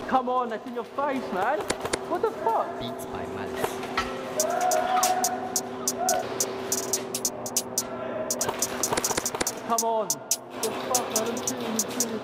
Come on, that's in your face, man. What the fuck? Beats by Malice. Come on. What the fuck, man? I'm shooting, I'm shooting.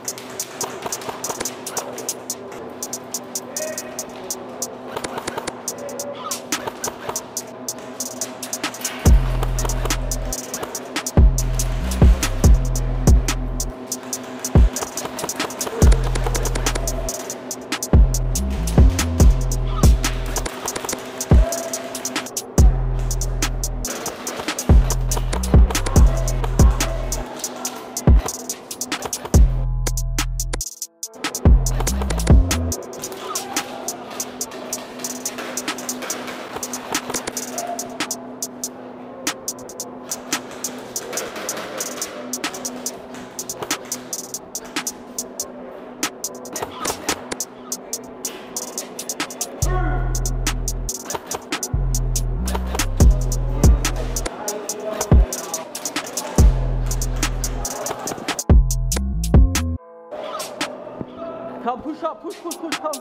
Come, push up, push, come.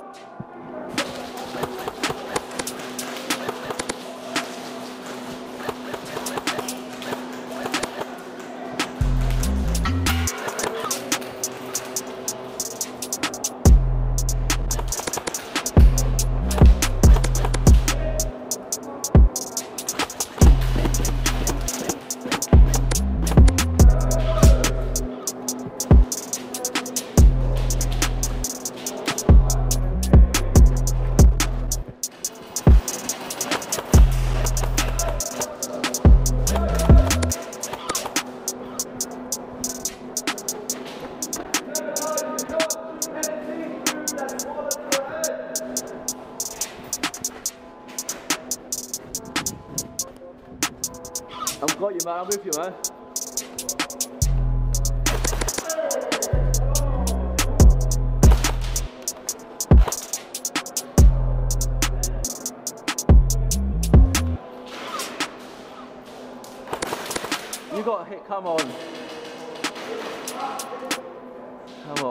I've got you, man. I'm with you, man. You got a hit. Come on. Come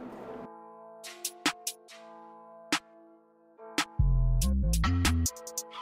on.